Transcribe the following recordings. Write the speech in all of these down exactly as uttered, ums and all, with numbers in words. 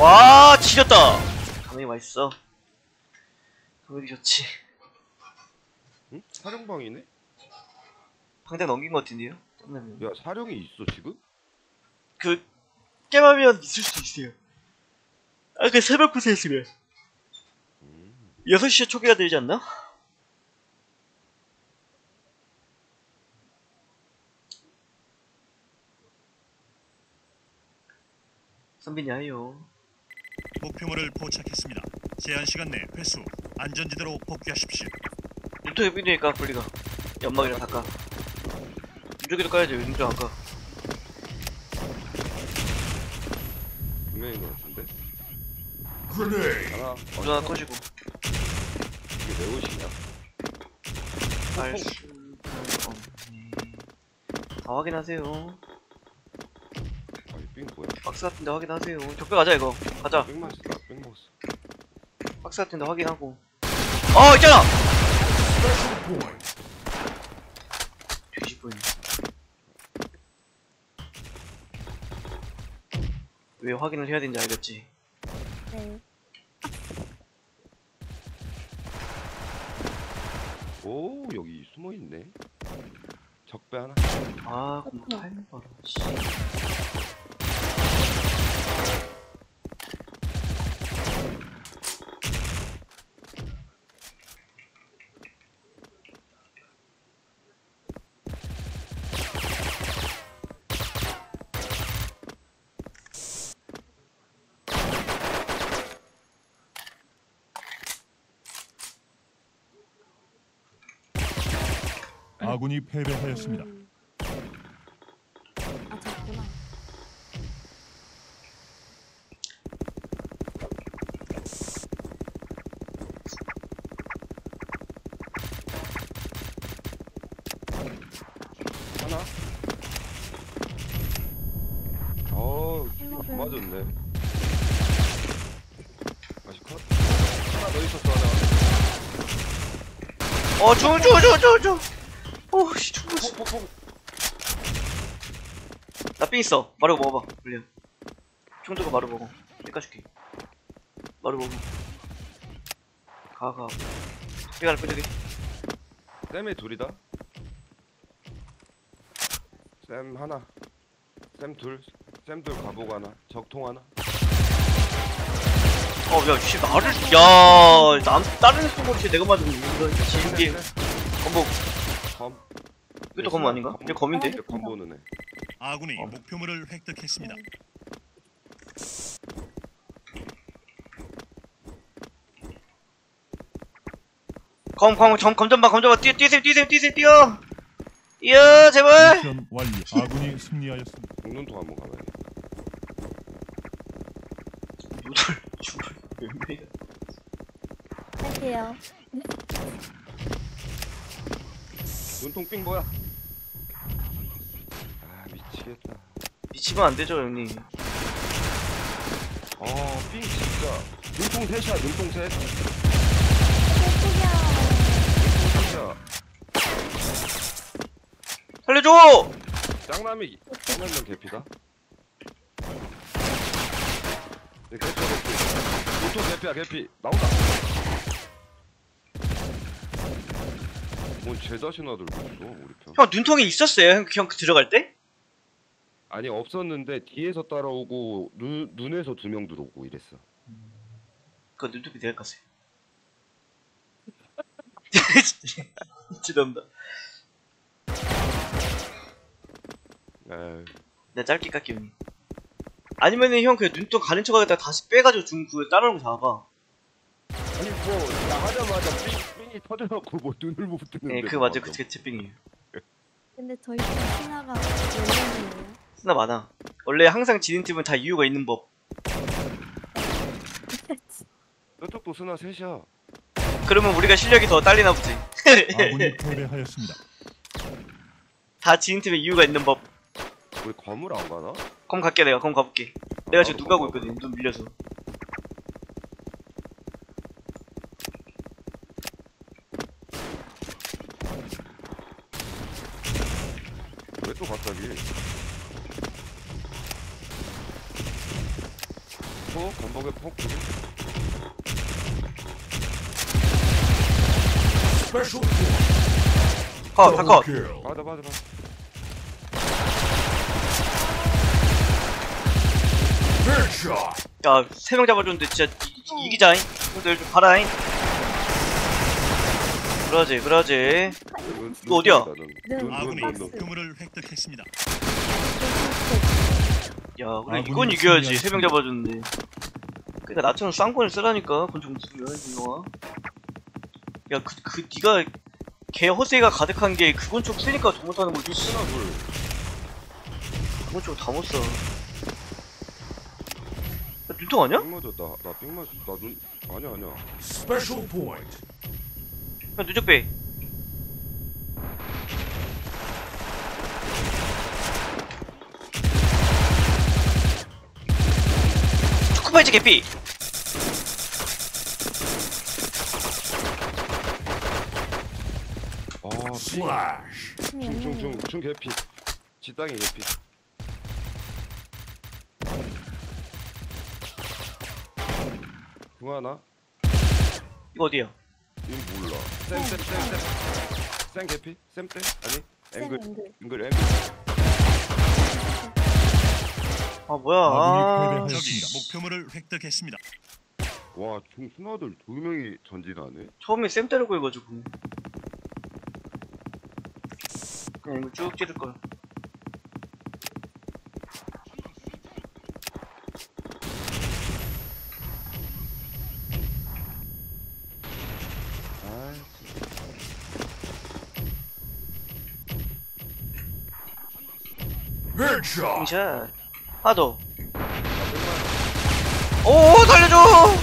와 지렸다. 당연히 맛있어. 당연히 좋지. 응? 사령방이네? 방장 넘긴 것 같은데요? 야 사령이 있어 지금? 그 게임하면 있을 수도 있어요. 아 그 새벽 구세 했으면 음. 여섯 시에 초기화 되지 않나? 선빈이 하요. 목표물을 포착했습니다. 제한 시간 내 회수, 안전지대로 복귀하십시오. 유튜브 해보니까 분리가 연막이랑 닦아. 유저기도 까야지. 윤정 아까 분명히 것 같은데? 하나 유저 하나 꺼지고. 이게 내 옷이냐? 알 수가 없네. 다 확인하세요. 아니 삥 뭐야? 박스 같은데 확인하세요. 적배 가자 이거. 가자. 삥 맛있다. 삥 먹었어. 박스 같은데 확인하고. 어 있잖아. 뒤집어있네. 왜 확인을 해야 되는지 알겠지? 네. 오 여기 숨어 있네. 적배 하나. 아 그럼 타이밍 봐라. 씨. 아군이 패배하였습니다. 음. 아, 작구나. 하나. 어, 안 맞았네. 다시 컷. 하나 더 있었어 하나. 어 줘 줘 줘 줘 줘. 오씨 죽었어. 폭폭폭. 나삥 있어. 마루 먹어봐. 물려. 총 들고 마루 먹어. 깎아줄게. 마루 먹어. 가 가. 삐갈 삐르게. 쌤의 둘이다. 쌤 하나. 쌤 둘. 쌤 둘 가보고 하나. 적통 하나. 어야 씨 나를 야남 다른 스포츠 내가 맞은 이거 지금 게임 건복. 검. 이것도 검 아닌가? 이게 검인데? 이제 검 보는 애. 아군이 어. 목표물을 획득했습니다. 검, 검, 점, 검전봐, 검전봐, 뛰어, 뛰세요, 뛰세요, 뛰세요, 뛰어! 뛰어, 제발! 미션 완료. 아군이 승리하였습니다. 공눈통 한번 가봐야 돼. 누들, 죽을, 몇 할게요. 눈통 삥 뭐야? 아 미치겠다. 미치면 안 되죠, 형님. 어삥 진짜. 눈통 셋이야 눈통 셋. 예쁘냐. 진짜. 살려줘! 짱남이 짱남면 개피다. 네, 개피 개피. 눈통 개피야 개피. 나온다. 뭔 제자 신화 들고 있어 우리 편. 형, 눈통이 있었어요, 형, 형 들어갈 때? 아니 없었는데 뒤에서 따라오고 눈 눈에서 두 명 들어오고 이랬어. 그거 눈통이 내가 깠어요. 진짜 넘다. 에이. 내가 짧게 깎기, 형님. 아니면은 형, 그냥 눈통 가는 척 하다가 다시 빼가지고 중, 그거 따라오는 거 잡아봐. 아니 뭐 나가자마자 삥 삥이 터져갖고 뭐 눈을 못 뜨는데. 예, 그거 맞아요. 그게 제 삥이에요. 근데 저희 팀 신화가 몇 명이에요? 쓰나 많아. 원래 항상 지는 팀은 다 이유가 있는 법. 저쪽도 스나 셋이야. 그러면 우리가 실력이 더 딸리나 보지. 아군이 패배하였습니다. 다 지는 팀에 이유가 있는 법. 왜 검을 안 가나? 검 갈게 내가. 검 가볼게. 내가 지금 나도 눈 가고 검 있거든. 눈 밀려서. 왜 또 갑자기? 어 펑크 건복의 펑크. 컷, 다 컷. 맞아 맞아 맞아. 야, 세 명 잡아줬는데 진짜 이, 이기자잉. 형들 좀 봐라잉. 그러지, 그러지. 이거 어디야? 아군이 눈눈눈 목표물을 획득했습니다. 야, 그래 아군이 이건 이겨야지. 세 승리하였습니다. 명 잡아줬는데. 그러니까 나처럼 쌍권을 쓰라니까. 권총 무슨 이놈아. 야, 그, 그 니가 개 허세가 가득한 게 그 권총 쓰니까 더 못하는 거지. 쓰나 뭘? 그 권총 다 못 써. 야, 눈통 아니야? 삥 맞았다. 나삥 맞았. 나눈 아니야 아니야. 야, 누적 빼. 초코바이즈 개피. 아 중중중중 개피. 지땅이 개피. 중 하나. 이거 어디야? 이 몰라. 쌤쌤쌤쌤 개피? 쌤 때? 아니 앵글 앵글. 앵글 앵글. 아 뭐야? 아군이 아, 패배하였습니다. 적이 목표물을 획득했습니다. 와, 중 스나들 두 명이 전진하네. 처음에 쌤 때리고 해가지고 그냥 이거 쭉 찌를 걸. 아, 샷. 하나 더. 오 살려줘.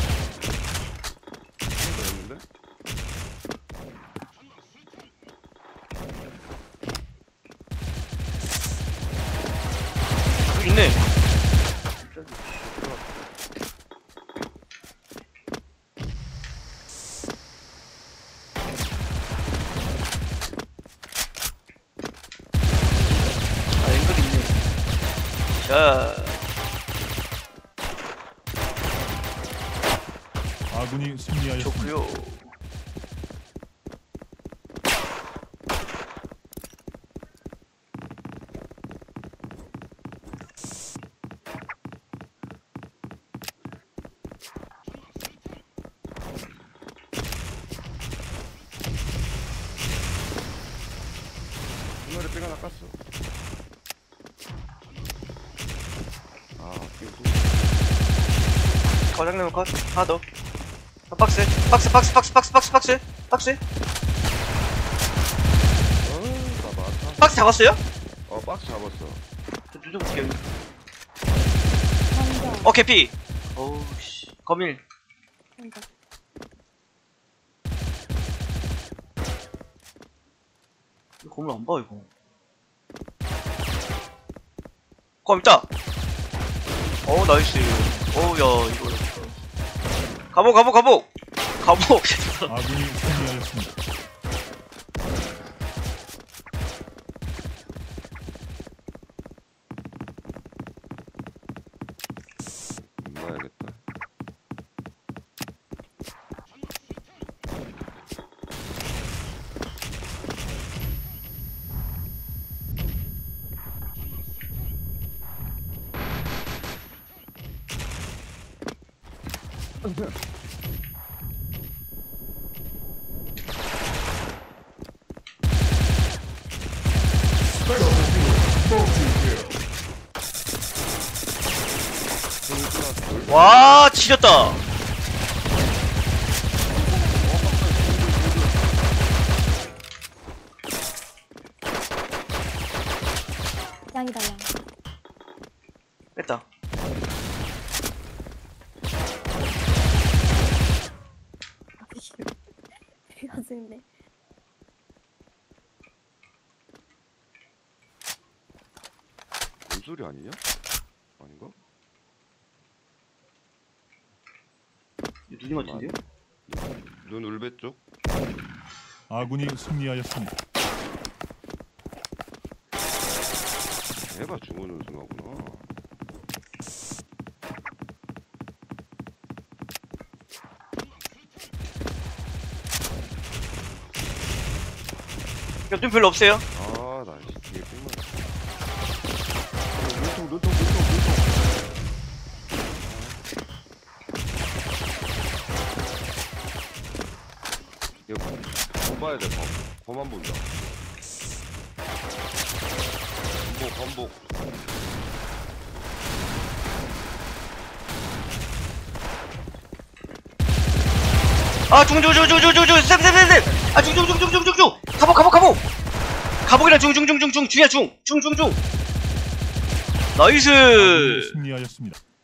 했는데? 여기 있네. 아 앵글 있네. 자. 아군이 승리하였습니다. 좋구요. 스나를 뺑 하나 깠어. 아, 이거 과장님 컷. 하나 더. 아, 박스. 박스 박스 박스 박스 박스 박스 박스. 어, 나 맞다. 박스 잡았어요? 어, 박스 잡았어. 저 눈좀 볼게요. 남자. 어 개피. 어우 씨. 거밀. 남자. 이거 거밀 안 봐 이거. 검 있다. 어 나이스. 어우야 이거. 가보 가보 가보. 가보. 아군이 승리하였습니다. 봐야겠다. 와 지렸다. 양이다 양. 뺐다. 가슴인데. 뭔 소리 아니냐? 아닌가? 눈이 맞춘데요? 눈 울배 쪽? 아군이 승리하였습니다. 얘가 중원 우승하구나. 야, 눈 별로 없어요. 아나 뒤에 뺑만. 눈통 눈통 눈통 눈통. 이거 더 봐야 돼. 더. 더만 본다. 반복 반복. 아, 중중중중중중중 쌤쌤쌤쌤. 아, 중중중중중중중. 가복 가복 가복. 가복이랑 중중중중중 중이야 중. 중중중. 나이스. 아군이 승리하였습니다.